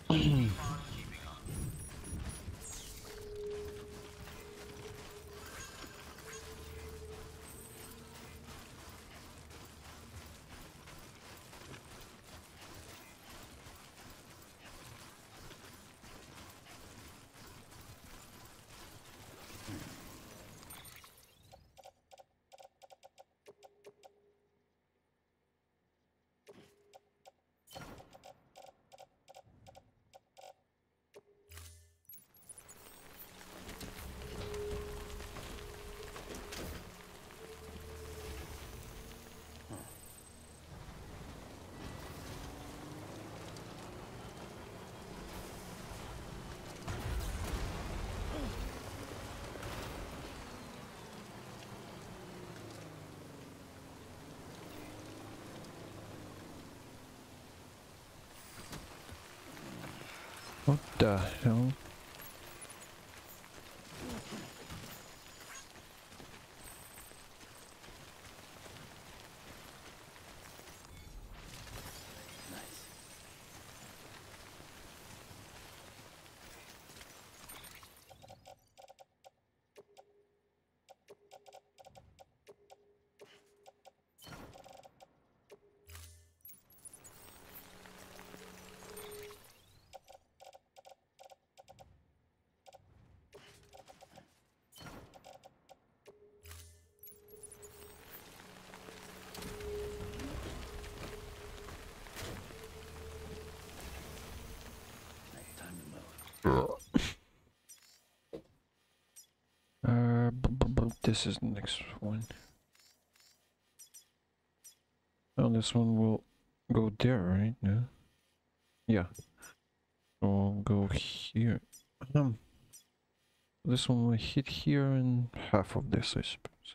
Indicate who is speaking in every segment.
Speaker 1: What the hell? This is the next one. Oh, this one will go there, right? No? Yeah. So we'll go here. This one will hit here and half of this, I suppose.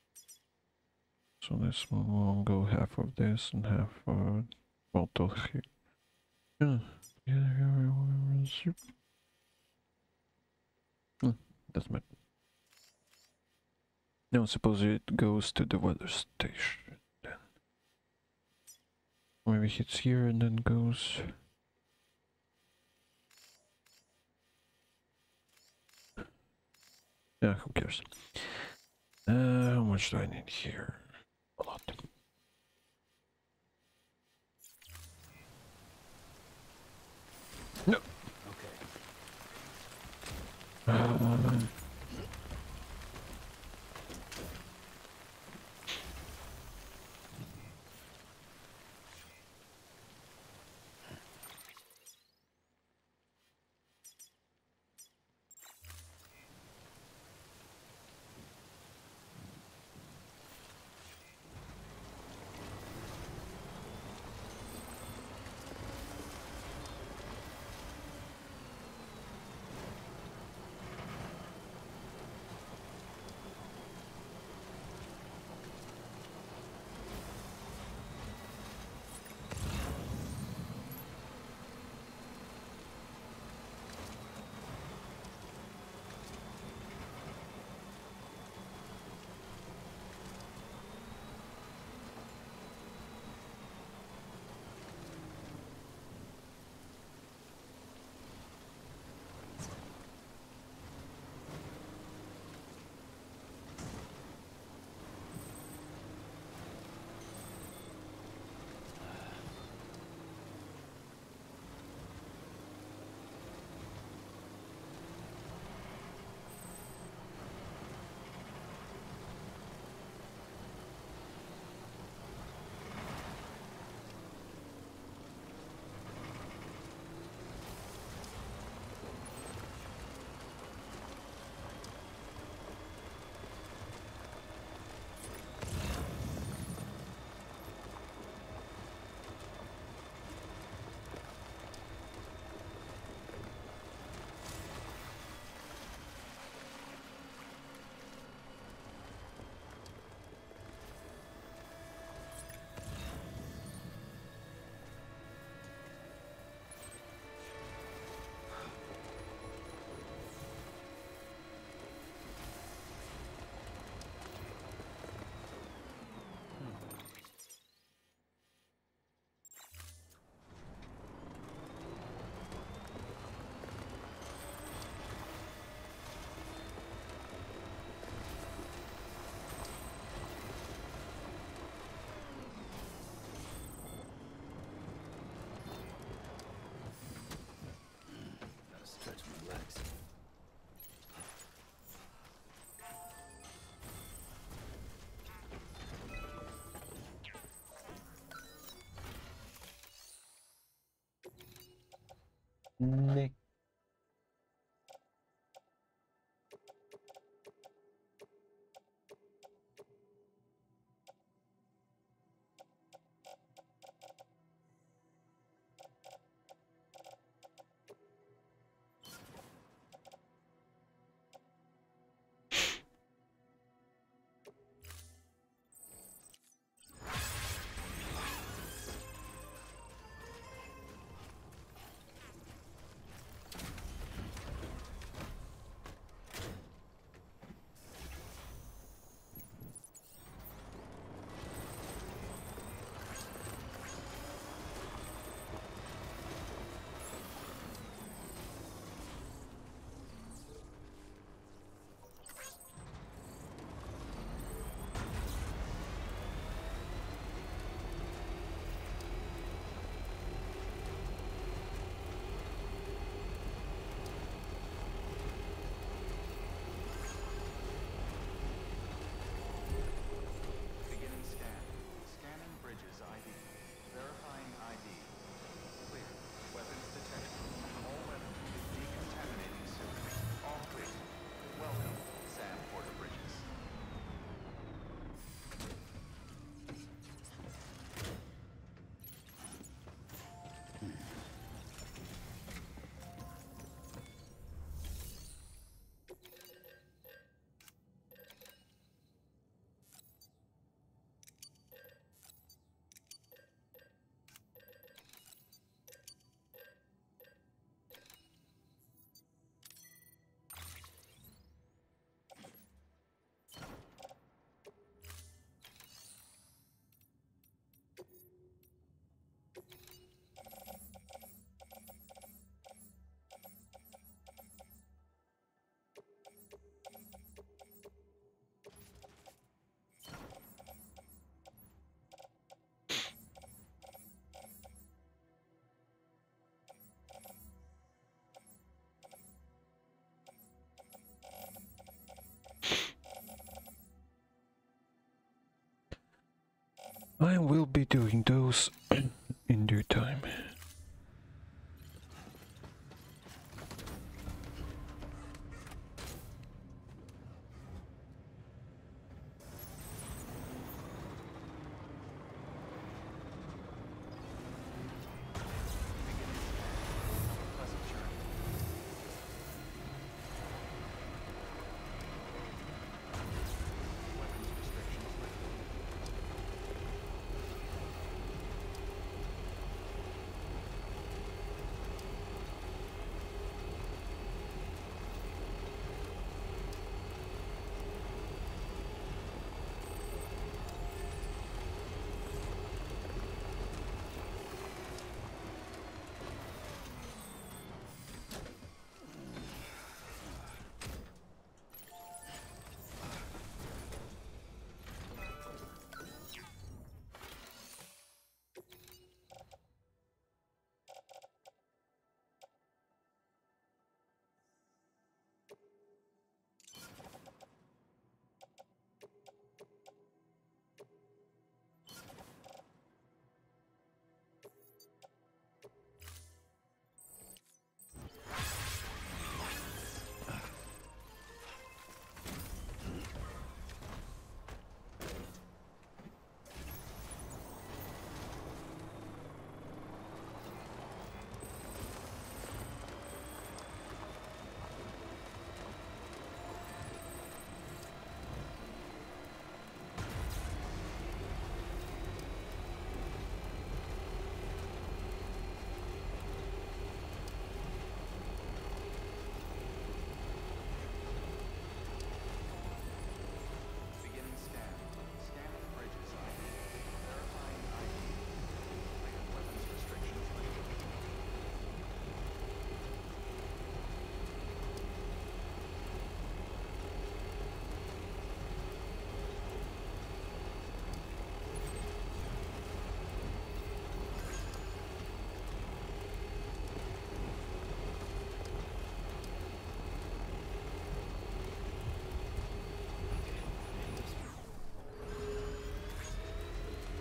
Speaker 1: So this one will go half of this and half of... well, till here. Yeah. Doesn't matter. No, suppose it goes to the weather station then. Maybe hits here and then goes... yeah, who cares? How much do I need here? A lot. No! Okay. Nick.
Speaker 2: Beginning scan. Scanning bridges ID. Verifying ID. Clear. Weapons detected. All weapons decontaminating soon. All clear. Welcome, Sam Porter Bridges.
Speaker 1: I will be doing those in due time.
Speaker 2: Pleasant journey. Weapons restrictions lifted. Beginning scan. Scanning bridges ID. Verifying ID. Clear. Weapons restrictions lifted.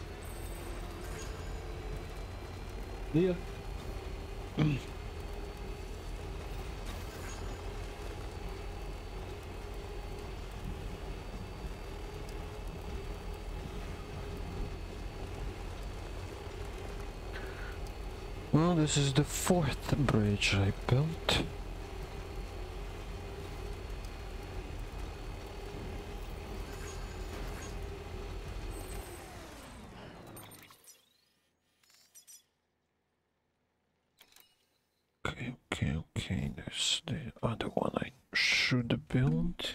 Speaker 3: Leah.
Speaker 1: Well, this is the fourth bridge I built. Okay, there's the other one I should build.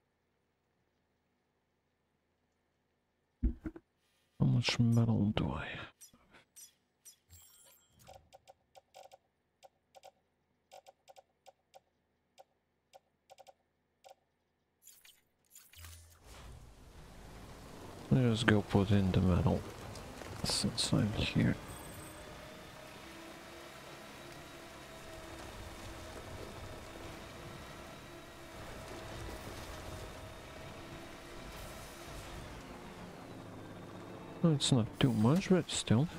Speaker 1: How much metal do I have? Let's go put in the metal since I'm here. Well, it's not too much, but still.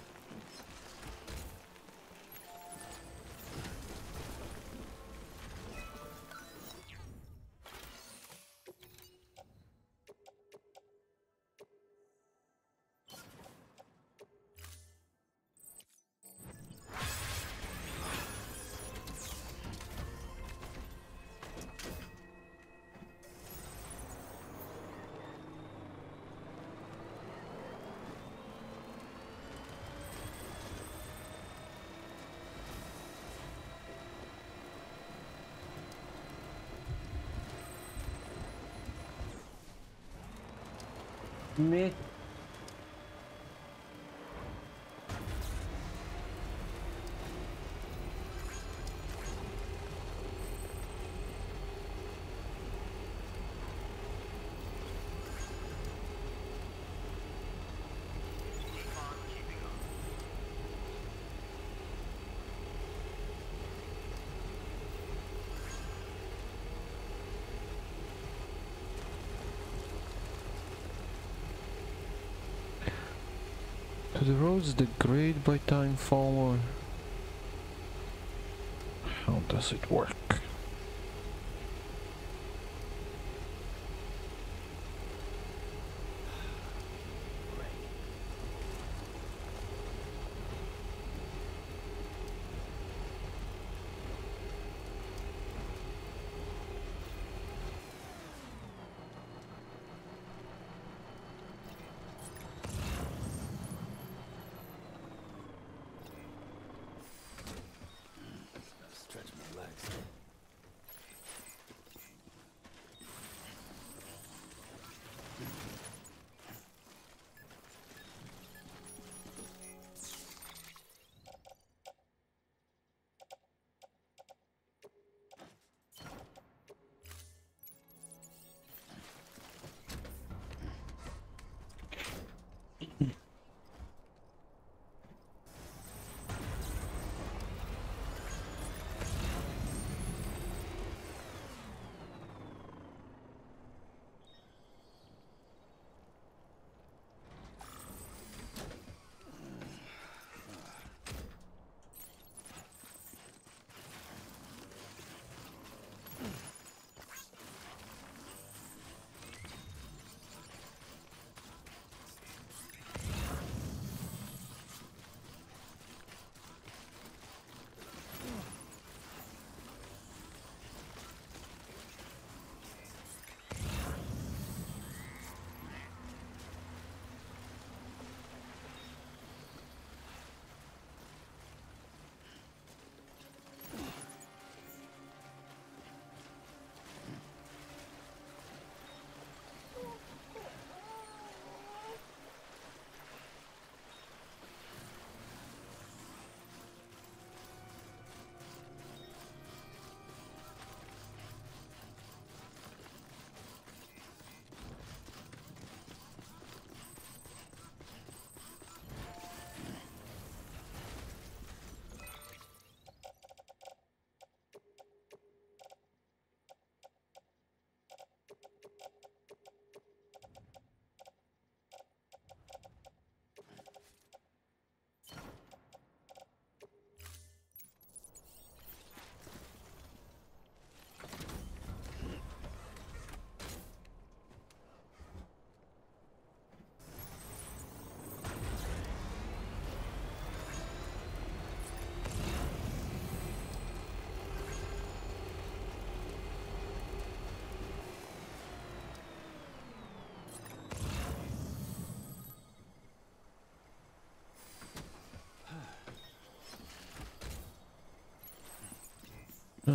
Speaker 3: Me.
Speaker 1: Do the roads degrade by timefall, or how does it work?
Speaker 3: Stretch my legs.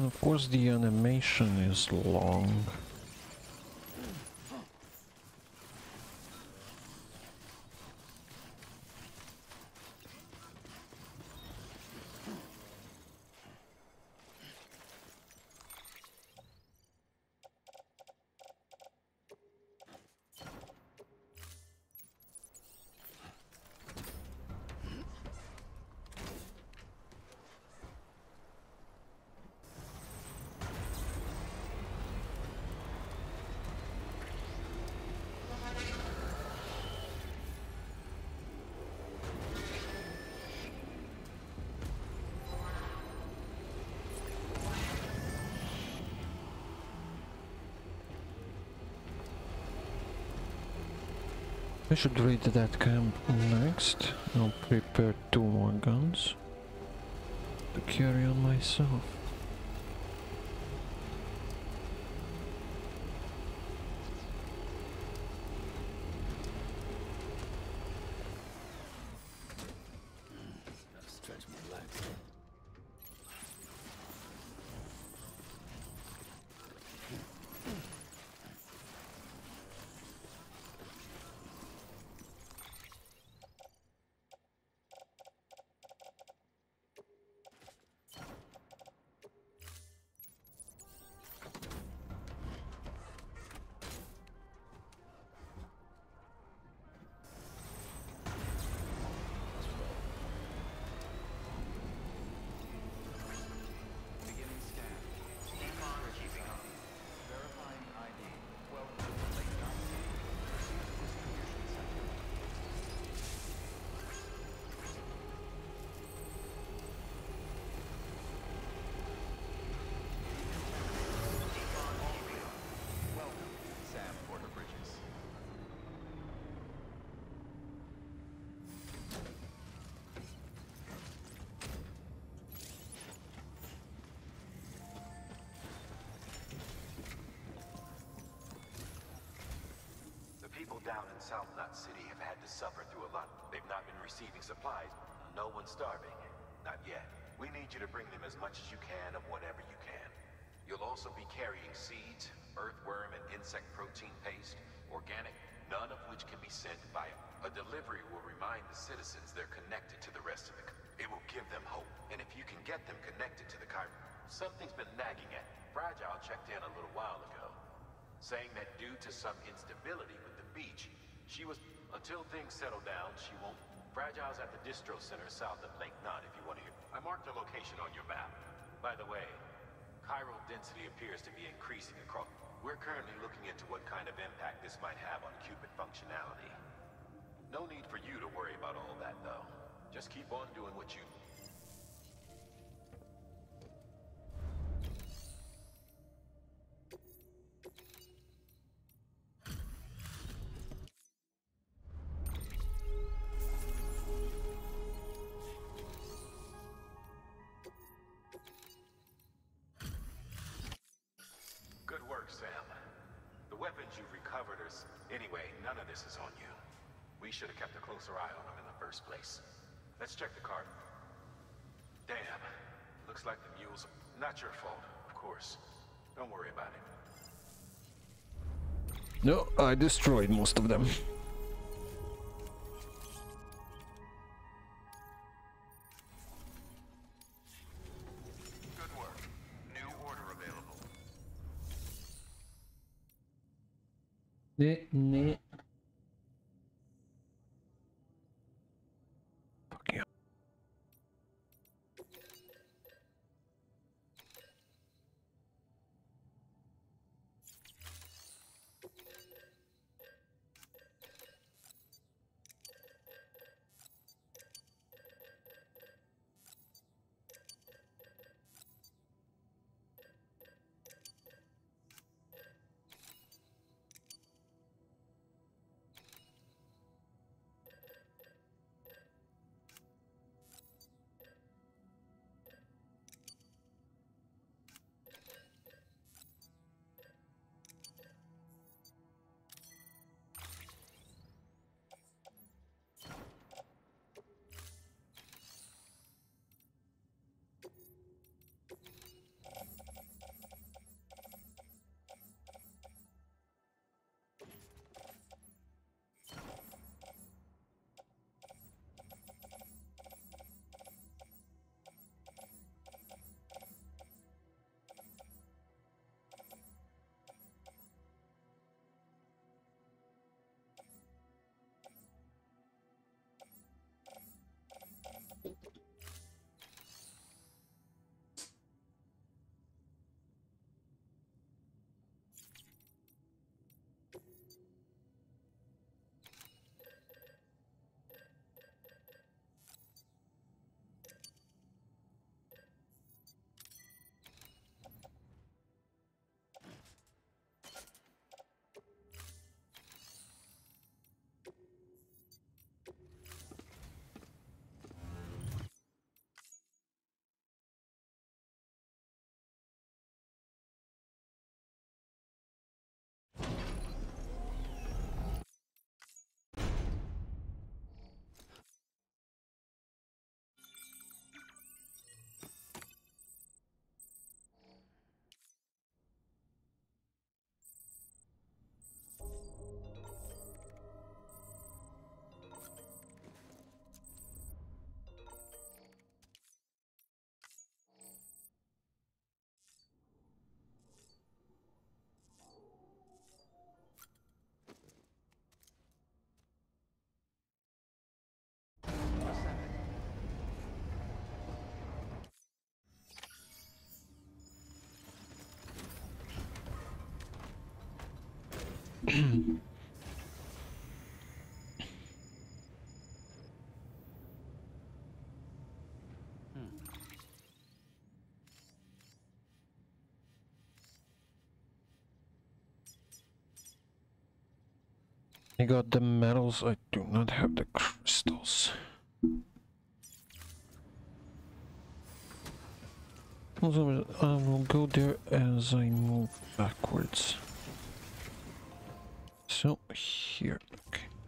Speaker 1: Of course, the animation is long. I should raid that camp next. I'll prepare 2 more guns to carry on myself.
Speaker 3: Stretch my legs.
Speaker 2: Beginning scan. Keeping up. Verifying ID. Welcome to the late night. Distribution center. Welcome, Sam Porter Bridges.
Speaker 4: The people down in South Knot City have had to suffer through a lot. They've not been receiving supplies. No one's starving. Not yet. We need you to bring them as much as you can of whatever you can. You'll also be carrying seeds, earthworm and insect protein paste, organic, none of which can be sent via. A delivery will remind the citizens they're connected to the rest of the... It will give them hope. And if you can get them connected to the Chiron... Something's been nagging at them. Fragile checked in a little while ago, saying that due to some instability with the beach, she was... Until things settle down, she won't... Fragile's at the distro center south of Lake Knot, if you want to hear. I marked the location on your map. By the way, chiral density appears to be increasing across... We're currently looking into what kind of impact this might have on Cupid functionality. No need for you to worry about all that, though. Just keep on doing what you... Good work, Sam. The weapons you've recovered are... Anyway, none of this is on you. We should have kept a closer eye on them in the first place. Let's check the cart. Damn. Looks like the mules... Not your fault, of course. Don't worry about it.
Speaker 1: No, I destroyed most of them.
Speaker 2: Good work. New order available.
Speaker 1: Ne. Fuck you. I got the metals, I do not have the crystals. Also, I will go there as I move backwards. So, here, okay.